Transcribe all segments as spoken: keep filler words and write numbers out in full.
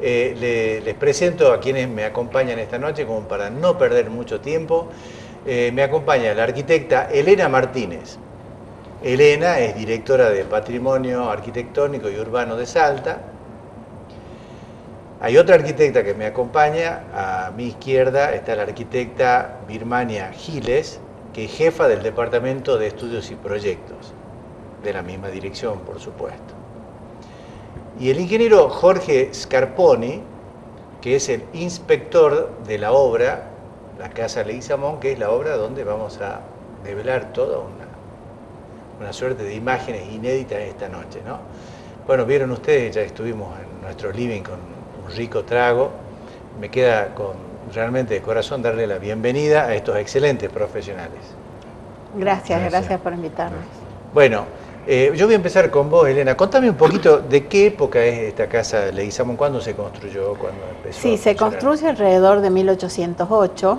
Eh, le, les presento a quienes me acompañan esta noche, como para no perder mucho tiempo. Eh, me acompaña la arquitecta Elena Martínez. Elena es directora de Patrimonio Arquitectónico y Urbano de Salta. Hay otra arquitecta que me acompaña, a mi izquierda está la arquitecta Birmania Giles, que es jefa del Departamento de Estudios y Proyectos, de la misma dirección, por supuesto. Y el ingeniero Jorge Scarponi, que es el inspector de la obra, la Casa Leguizamón, que es la obra donde vamos a develar toda una, una suerte de imágenes inéditas esta noche, ¿no? Bueno, vieron ustedes, ya estuvimos en nuestro living con un rico trago. Me queda con, realmente de corazón darle la bienvenida a estos excelentes profesionales. Gracias, gracias, gracias por invitarnos. Bueno, eh, yo voy a empezar con vos, Elena. Contame un poquito de qué época es esta casa de Leguizamón, cuándo se construyó, cuándo empezó. Sí, se construye alrededor de mil ochocientos ocho,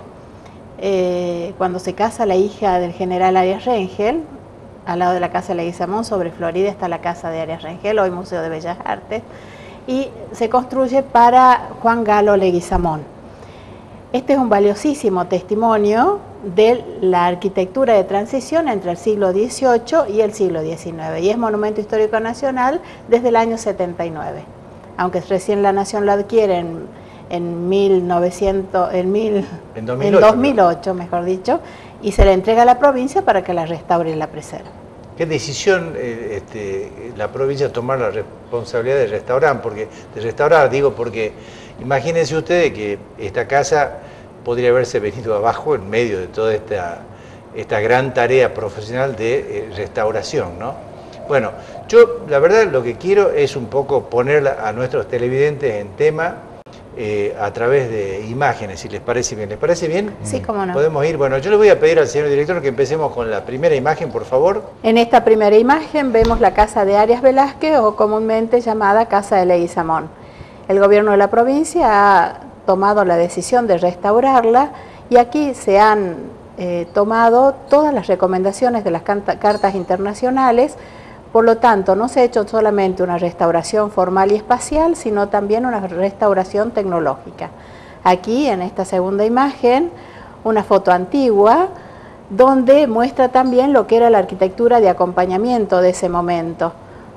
eh, cuando se casa la hija del general Arias Rengel. Al lado de la casa de Leguizamón, sobre Florida, está la casa de Arias Rengel, hoy Museo de Bellas Artes, y se construye para Juan Galo Leguizamón. Este es un valiosísimo testimonio de la arquitectura de transición entre el siglo dieciocho y el siglo diecinueve, y es Monumento Histórico Nacional desde el año setenta y nueve, aunque recién la Nación lo adquiere en, en, mil novecientos, en, mil, en, dos mil ocho, en dos mil ocho, mejor dicho, y se le entrega a la provincia para que la restaure y la preserve. ¿Qué decisión eh, este, la provincia tomar la responsabilidad de restaurar? Porque, de restaurar, digo, porque imagínense ustedes que esta casa podría haberse venido abajo en medio de toda esta, esta gran tarea profesional de eh, restauración, ¿no? Bueno, yo la verdad lo que quiero es un poco poner a nuestros televidentes en tema eh, a través de imágenes, si les parece bien. ¿Les parece bien? Sí, cómo no. Podemos ir. Bueno, yo le voy a pedir al señor director que empecemos con la primera imagen, por favor. En esta primera imagen vemos la casa de Arias Velázquez, o comúnmente llamada Casa de Leguizamón. El gobierno de la provincia ha tomado la decisión de restaurarla y aquí se han eh, tomado todas las recomendaciones de las cartas internacionales. Por lo tanto, no se ha hecho solamente una restauración formal y espacial, sino también una restauración tecnológica. Aquí, en esta segunda imagen, una foto antigua, donde muestra también lo que era la arquitectura de acompañamiento de ese momento.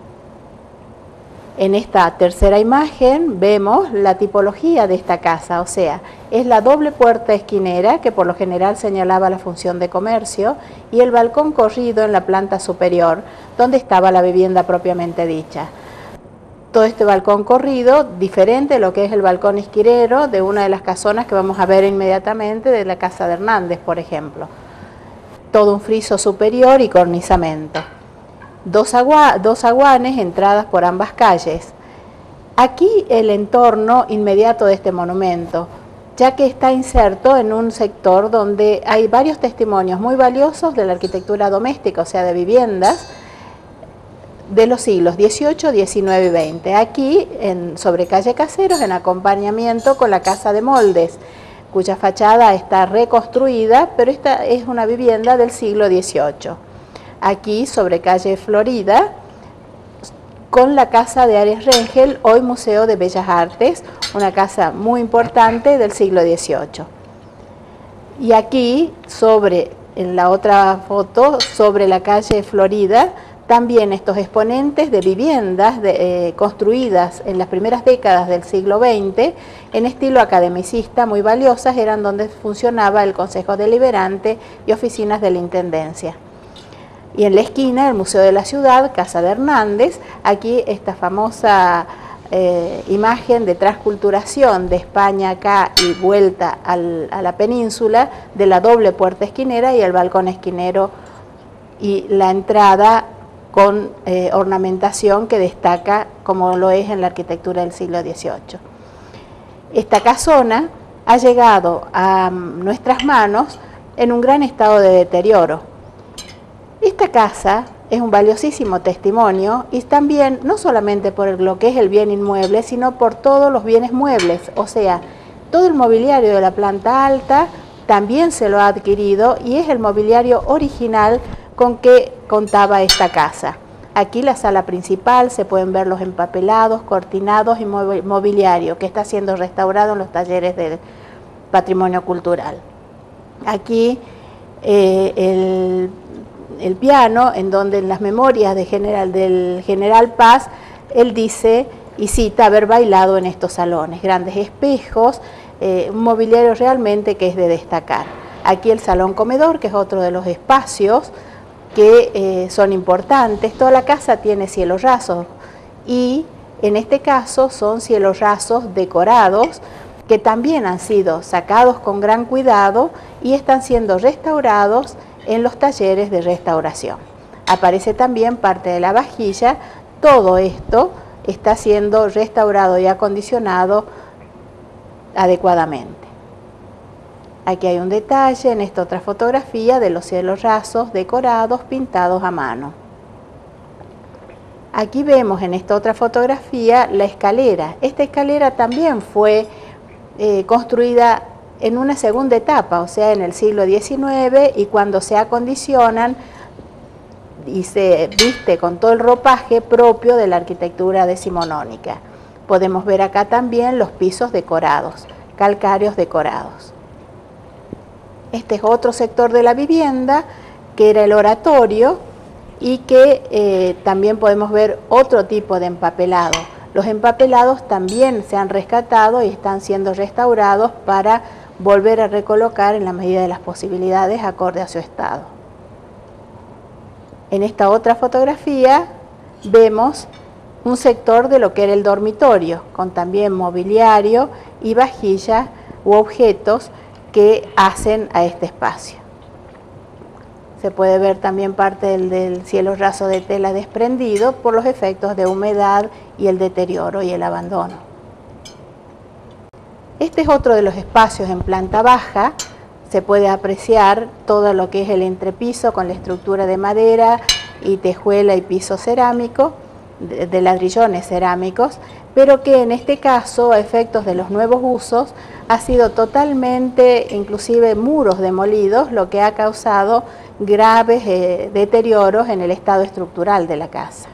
En esta tercera imagen vemos la tipología de esta casa, o sea, es la doble puerta esquinera que por lo general señalaba la función de comercio y el balcón corrido en la planta superior, donde estaba la vivienda propiamente dicha. Todo este balcón corrido, diferente de lo que es el balcón esquinero de una de las casonas que vamos a ver inmediatamente de la casa de Hernández, por ejemplo. Todo un friso superior y cornizamiento. Dos, agua, dos aguanes, entradas por ambas calles. Aquí el entorno inmediato de este monumento, ya que está inserto en un sector donde hay varios testimonios muy valiosos de la arquitectura doméstica, o sea, de viviendas, de los siglos dieciocho, diecinueve y veinte. Aquí, en, sobre calle Caseros, en acompañamiento con la Casa de Moldes, cuya fachada está reconstruida, pero esta es una vivienda del siglo dieciocho. Aquí, sobre calle Florida, con la casa de Arias Rengel, hoy Museo de Bellas Artes, una casa muy importante del siglo dieciocho. Y aquí, sobre, en la otra foto, sobre la calle Florida, también estos exponentes de viviendas de, eh, construidas en las primeras décadas del siglo veinte, en estilo academicista, muy valiosas, eran donde funcionaba el Consejo Deliberante y oficinas de la Intendencia. Y en la esquina, el Museo de la Ciudad, Casa de Hernández, aquí esta famosa eh, imagen de transculturación de España acá y vuelta al, a la península, de la doble puerta esquinera y el balcón esquinero y la entrada con eh, ornamentación que destaca como lo es en la arquitectura del siglo dieciocho. Esta casona ha llegado a nuestras manos en un gran estado de deterioro. Esta casa es un valiosísimo testimonio y también no solamente por lo que es el bien inmueble, sino por todos los bienes muebles, o sea, todo el mobiliario de la planta alta también se lo ha adquirido y es el mobiliario original con que contaba esta casa. Aquí la sala principal, se pueden ver los empapelados, cortinados y mobiliario que está siendo restaurado en los talleres del patrimonio cultural. Aquí eh, el, el piano, en donde en las memorias de general, del general Paz, él dice y cita haber bailado en estos salones, grandes espejos, eh, un mobiliario realmente que es de destacar. Aquí el salón comedor, que es otro de los espacios que eh, son importantes. Toda la casa tiene cielos rasos y en este caso son cielos rasos decorados que también han sido sacados con gran cuidado y están siendo restaurados en los talleres de restauración. Aparece también parte de la vajilla. Todo esto está siendo restaurado y acondicionado adecuadamente. Aquí hay un detalle en esta otra fotografía de los cielos rasos decorados, pintados a mano. Aquí vemos en esta otra fotografía la escalera. Esta escalera también fue eh, construida en una segunda etapa, o sea, en el siglo diecinueve, y cuando se acondicionan y se viste con todo el ropaje propio de la arquitectura decimonónica. Podemos ver acá también los pisos decorados, calcáreos decorados. Este es otro sector de la vivienda, que era el oratorio, y que eh, también podemos ver otro tipo de empapelado. Los empapelados también se han rescatado y están siendo restaurados para volver a recolocar en la medida de las posibilidades acorde a su estado. En esta otra fotografía vemos un sector de lo que era el dormitorio, con también mobiliario y vajilla u objetos que hacen a este espacio. Se puede ver también parte del, del cielo raso de tela desprendido por los efectos de humedad y el deterioro y el abandono. Este es otro de los espacios en planta baja. Se puede apreciar todo lo que es el entrepiso con la estructura de madera y tejuela y piso cerámico, de, de ladrillones cerámicos, pero que en este caso, a efectos de los nuevos usos, ha sido totalmente, inclusive muros demolidos, lo que ha causado graves eh, deterioros en el estado estructural de la casa.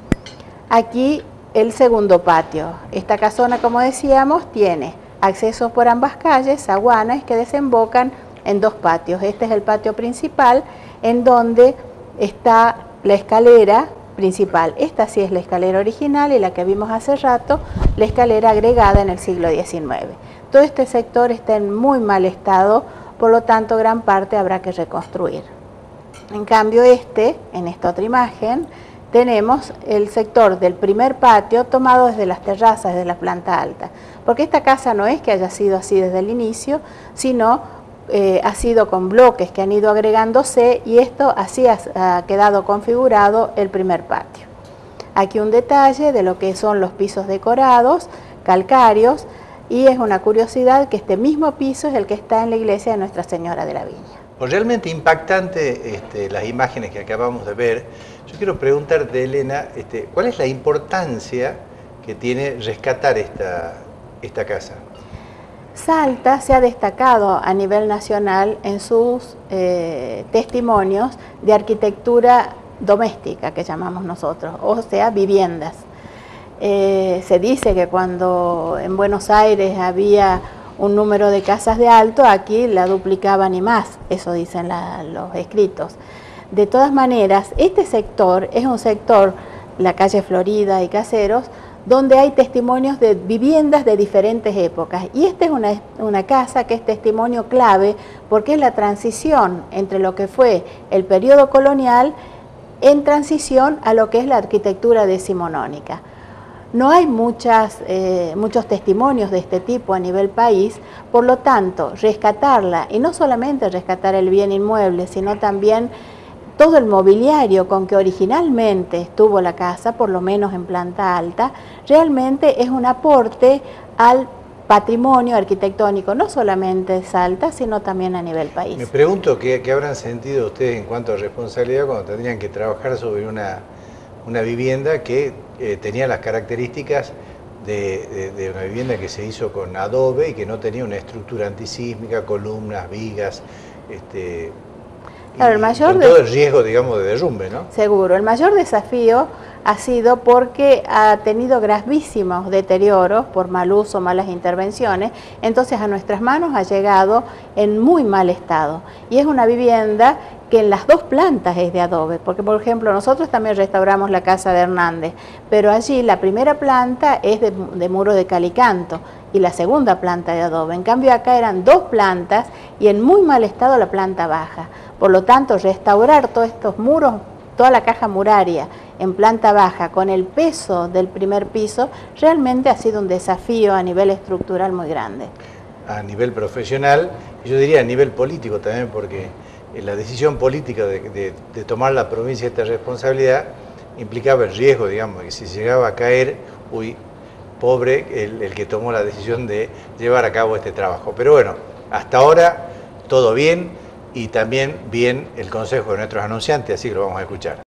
Aquí el segundo patio. Esta casona, como decíamos, tiene accesos por ambas calles, zaguanas que desembocan en dos patios. Este es el patio principal, en donde está la escalera principal. Esta sí es la escalera original y la que vimos hace rato, la escalera agregada en el siglo diecinueve. Todo este sector está en muy mal estado, por lo tanto gran parte habrá que reconstruir. En cambio este, en esta otra imagen, tenemos el sector del primer patio tomado desde las terrazas, desde la planta alta, porque esta casa no es que haya sido así desde el inicio, sino eh, ha sido con bloques que han ido agregándose y esto así ha, ha quedado configurado el primer patio. Aquí un detalle de lo que son los pisos decorados, calcáreos, y es una curiosidad que este mismo piso es el que está en la iglesia de Nuestra Señora de la Viña. Pues realmente impactante este, las imágenes que acabamos de ver. Yo quiero preguntarte, Elena, este, ¿cuál es la importancia que tiene rescatar esta, esta casa? Salta se ha destacado a nivel nacional en sus eh, testimonios de arquitectura doméstica, que llamamos nosotros, o sea, viviendas. Eh, se dice que cuando en Buenos Aires había un número de casas de alto, aquí la duplicaban y más, eso dicen la, los escritos. De todas maneras, este sector es un sector, la calle Florida y Caseros, donde hay testimonios de viviendas de diferentes épocas. Y esta es una, una casa que es testimonio clave porque es la transición entre lo que fue el periodo colonial en transición a lo que es la arquitectura decimonónica. No hay muchas, eh, muchos testimonios de este tipo a nivel país, por lo tanto, rescatarla, y no solamente rescatar el bien inmueble, sino también todo el mobiliario con que originalmente estuvo la casa, por lo menos en planta alta, realmente es un aporte al patrimonio arquitectónico, no solamente de Salta, sino también a nivel país. Me pregunto qué, qué habrán sentido ustedes en cuanto a responsabilidad cuando tendrían que trabajar sobre una, una vivienda que eh, tenía las características de, de, de una vivienda que se hizo con adobe y que no tenía una estructura antisísmica, columnas, vigas, este... Claro, el mayor con de... todo el riesgo, digamos, de derrumbe, ¿no? Seguro. El mayor desafío ha sido porque ha tenido gravísimos deterioros por mal uso, malas intervenciones, entonces a nuestras manos ha llegado en muy mal estado. Y es una vivienda que en las dos plantas es de adobe, porque por ejemplo nosotros también restauramos la casa de Hernández, pero allí la primera planta es de, de muro de calicanto y la segunda planta de adobe. En cambio acá eran dos plantas y en muy mal estado la planta baja. Por lo tanto, restaurar todos estos muros, toda la caja muraria en planta baja con el peso del primer piso, realmente ha sido un desafío a nivel estructural muy grande. A nivel profesional, y yo diría a nivel político también, porque la decisión política de, de, de tomar la provincia esta responsabilidad implicaba el riesgo, digamos, que si llegaba a caer, uy, pobre el, el que tomó la decisión de llevar a cabo este trabajo. Pero bueno, hasta ahora todo bien y también bien el consejo de nuestros anunciantes, así que lo vamos a escuchar.